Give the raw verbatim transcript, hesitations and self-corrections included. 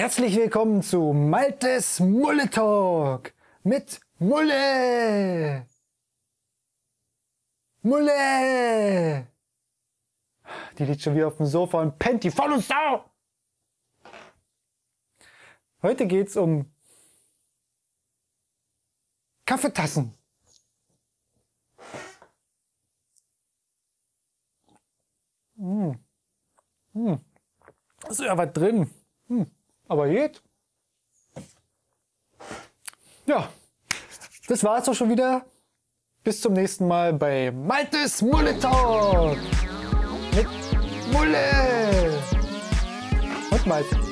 Herzlich willkommen zu Maltes Mulle Talk mit Mulle. Mulle! Die liegt schon wieder auf dem Sofa und pennt die voll und Sau. Heute geht's um Kaffeetassen. Mmh. Mmh. Ist ja was drin. Hm. Aber geht. Ja, das war's doch schon wieder. Bis zum nächsten Mal bei Maltes Mulle Talk mit Mulle und Malte.